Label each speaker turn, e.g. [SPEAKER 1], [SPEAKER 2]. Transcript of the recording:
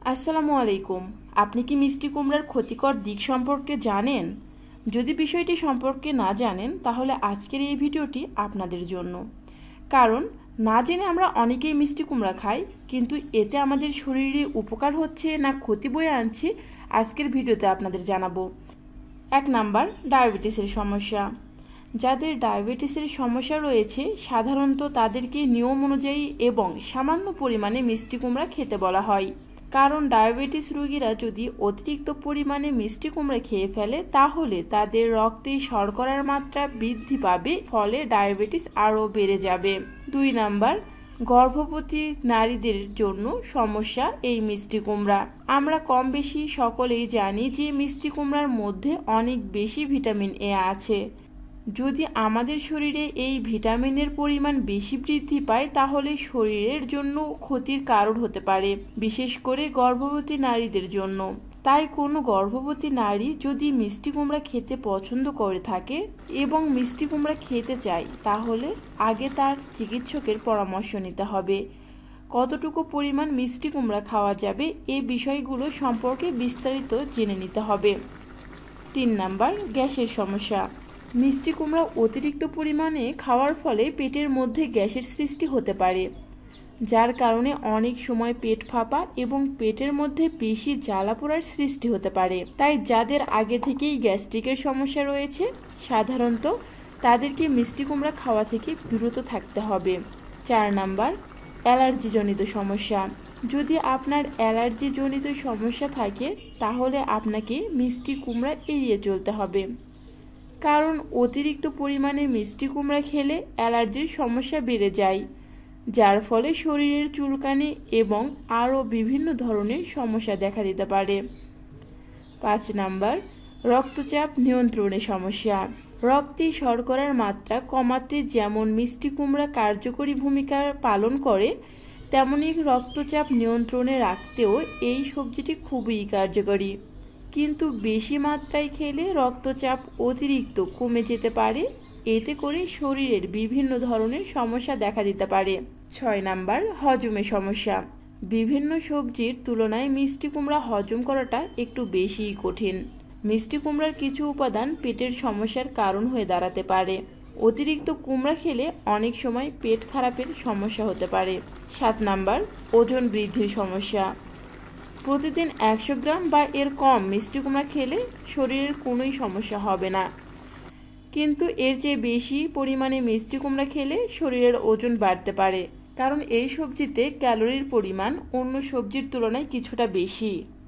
[SPEAKER 1] আসসালামু আলাইকুম। আপনি কি মিষ্টি কুমড়ার ক্ষতিকর দিক সম্পর্কে জানেন? যদি বিষয়টি সম্পর্কে না জানেন তাহলে আজকের এই ভিডিওটি আপনাদের জন্য। কারণ না জেনে আমরা অনেকেই মিষ্টি কুমড়া খাই, কিন্তু এতে আমাদের শরীরে উপকার হচ্ছে না ক্ষতি বয়ে আনছে আজকের ভিডিওতে আপনাদের জানাবো। 1 নাম্বার, ডায়াবেটিসের সমস্যা। যাদের ডায়াবেটিসের সমস্যা রয়েছে সাধারণত তাদেরকে নিয়ম অনুযায়ী এবং সামান্য পরিমাণে মিষ্টি কুমড়া খেতে বলা হয়। কারণ ডায়াবেটিস রোগীরা যদি অতিরিক্ত পরিমাণে মিষ্টি কুমড়া খেয়ে ফেলে তাহলে তাদের রক্তে শর্করার মাত্রা বৃদ্ধি পাবে, ফলে ডায়াবেটিস আরও বেড়ে যাবে। 2 নাম্বার, গর্ভবতী নারীদের জন্য সমস্যা এই মিষ্টি কুমড়া। আমরা কম বেশি সকলেই জানি যে মিষ্টি কুমড়ার মধ্যে অনেক বেশি ভিটামিন এ আছে। যদি আমাদের শরীরে এই ভিটামিনের পরিমাণ বেশি বৃদ্ধি পায় তাহলে শরীরের জন্য ক্ষতির কারণ হতে পারে, বিশেষ করে গর্ভবতী নারীদের জন্য। তাই কোনো গর্ভবতী নারী যদি মিষ্টি কুমড়া খেতে পছন্দ করে থাকে এবং মিষ্টি কুমড়া খেতে চায় তাহলে আগে তার চিকিৎসকের পরামর্শ নিতে হবে। কতটুকু পরিমাণ মিষ্টি কুমড়া খাওয়া যাবে এই বিষয়গুলো সম্পর্কে বিস্তারিত জেনে নিতে হবে। 3 নাম্বার, গ্যাসের সমস্যা। মিষ্টি কুমড়া অতিরিক্ত পরিমাণে খাওয়ার ফলে পেটের মধ্যে গ্যাসের সৃষ্টি হতে পারে, যার কারণে অনেক সময় পেট ফাঁপা এবং পেটের মধ্যে বেশি জ্বালা পোড়ার সৃষ্টি হতে পারে। তাই যাদের আগে থেকেই গ্যাস্ট্রিকের সমস্যা রয়েছে সাধারণত তাদেরকে মিষ্টি কুমড়া খাওয়া থেকে বিরত থাকতে হবে। 4 নাম্বার, অ্যালার্জিজনিত সমস্যা। যদি আপনার অ্যালার্জিজনিত সমস্যা থাকে তাহলে আপনাকে মিষ্টি কুমড়া এড়িয়ে চলতে হবে, কারণ অতিরিক্ত পরিমাণে মিষ্টি কুমড়া খেলে অ্যালার্জির সমস্যা বেড়ে যায়, যার ফলে শরীরের চুলকানি এবং আরও বিভিন্ন ধরনের সমস্যা দেখা দিতে পারে। 5 নাম্বার, রক্তচাপ নিয়ন্ত্রণে সমস্যা। রক্তে শর্করার মাত্রা কমাতে যেমন মিষ্টি কুমড়া কার্যকরী ভূমিকা পালন করে, তেমনি রক্তচাপ নিয়ন্ত্রণে রাখতেও এই সবজিটি খুবই কার্যকরী। কিন্তু বেশি মাত্রায় খেলে রক্তচাপ অতিরিক্ত কমে যেতে পারে, এতে করে শরীরের বিভিন্ন ধরনের সমস্যা দেখা দিতে পারে। 6 নাম্বার, হজমের সমস্যা। বিভিন্ন সবজির তুলনায় মিষ্টি কুমড়া হজম করাটা একটু বেশিই কঠিন। মিষ্টি কুমড়ার কিছু উপাদান পেটের সমস্যার কারণ হয়ে দাঁড়াতে পারে। অতিরিক্ত কুমড়া খেলে অনেক সময় পেট খারাপের সমস্যা হতে পারে। 7 নাম্বার, ওজন বৃদ্ধির সমস্যা। প্রতিদিন 100 গ্রাম বা এর কম মিষ্টি কুমড়া খেলে শরীরের কোনোই সমস্যা হবে না, কিন্তু এর চেয়ে বেশি পরিমাণে মিষ্টি কুমড়া খেলে শরীরের ওজন বাড়তে পারে, কারণ এই সবজিতে ক্যালোরির পরিমাণ অন্য সবজির তুলনায় কিছুটা বেশি।